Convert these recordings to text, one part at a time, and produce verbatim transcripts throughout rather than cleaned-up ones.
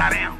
Goddamn.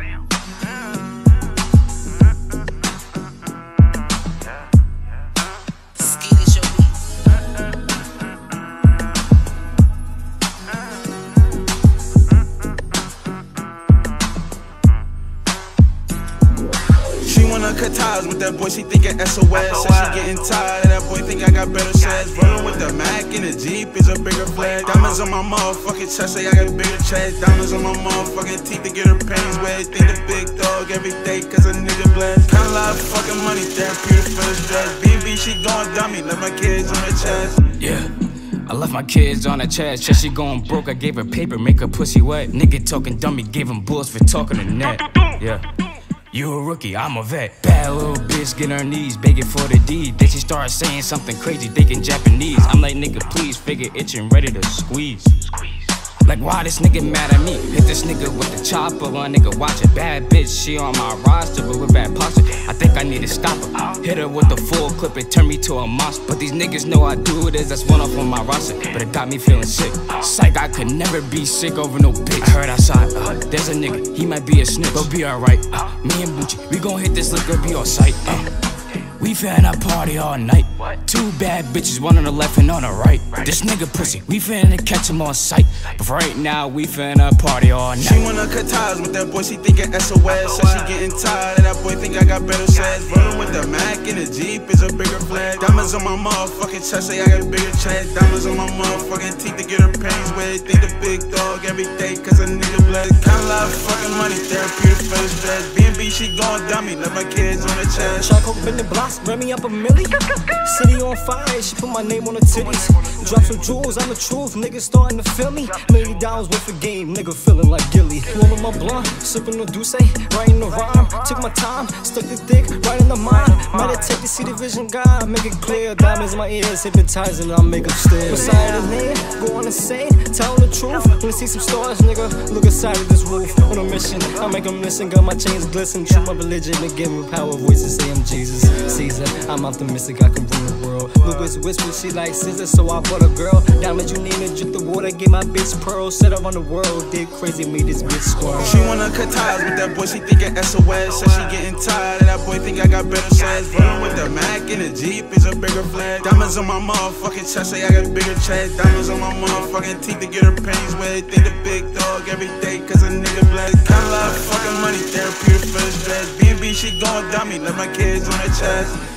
Cut ties with that boy, she thinkin' S O S. Said she getting tired of that boy, think I got better sex. Rollin' with the Mac in the Jeep is a bigger flag. Diamonds on my motherfucking chest, say I got bigger chest. Diamonds on my motherfucking teeth to get her pains wet. Think the big dog every day, cause a nigga blessed. Kinda lot of fucking money, therapeutic for the stress. B and B, she going dummy, left my kids on her chest. Yeah. I left my kids on her chest, said she going broke, I gave her paper, make her pussy wet. Nigga talking dummy, gave him bulls for talking to net. Yeah. You a rookie, I'm a vet. Bad little bitch, get her knees, begging for the deed. Then she started saying something crazy, thinking Japanese. I'm like, nigga, please, figure itching, ready to squeeze. Like, why this nigga mad at me? Hit this nigga with the chopper, one nigga watch a bad bitch. She on my roster, but with bad posture. I think I need to stop her. Hit her with the full clip, it turned me to a monster. But these niggas know I do this, that's one off on my roster. But it got me feeling sick. Psych, I could never be sick over no bitch. I heard outside, uh, there's a nigga, he might be a snitch, but be alright. Uh, me and Bucci, we gon' hit this liquor, be on sight. Uh. We finna party all night. Two bad bitches, one on the left and on the right. This nigga pussy, we finna catch him on sight. But for right now, we finna party all night. She wanna cut ties with that boy, she thinkin' S O S. Said she getting tired of that boy, think I got better sex. Rollin' with the Mac in the Jeep is a bigger flag. Diamonds on my motherfucking chest, say I got bigger chest. Diamonds on my motherfucking teeth to get her pains wet. Think the big dog every day, cause a nigga blessed. Kinda lot of fucking money, therapeutic for the stress. B and B, she going dummy, left my kids on her chest. Choco been the blocks, run me up a milli. City on fire, she put my name on the titties. Drop some jewels, I'm the truth, niggas starting to feel me. Million dollars worth of game, nigga feeling like Gilly. Rolling my blunt, sipping the Douce, writing the rhyme. Took my time, stuck the dick right in the mind. Meditate to see the vision, God, make it clear. Diamonds in my ears, hypnotizing, I'll make them stare. Beside the name, go on and say, tell them the truth. Wanna see some stars, nigga, look inside of this roof. On a mission, I make them listen, got my chains glisten. True my religion, and give me power, voices say I'm Jesus, Caesar. I'm optimistic, I can rule the world. Lucas whisper, she like scissors, so I bought a girl. Diamonds, you need to drip the water, get my bitch pearl. Set her on the world, did crazy, made this bitch squirrel. She wanna cut ties with that boy, she thinkin' S O S. Said she getting tired of that boy, think I got better sex. Rollin' with the Mac in the Jeep is a bigger flag. Diamonds on my motherfucking chest, say I got bigger chest. Diamonds on my motherfucking teeth to get her pains wet. Think the big dog every day, cause a nigga blessed. Kinda lot of fucking money, therapeutic for the stress. B and B, she going dummy, left my kids on her chest.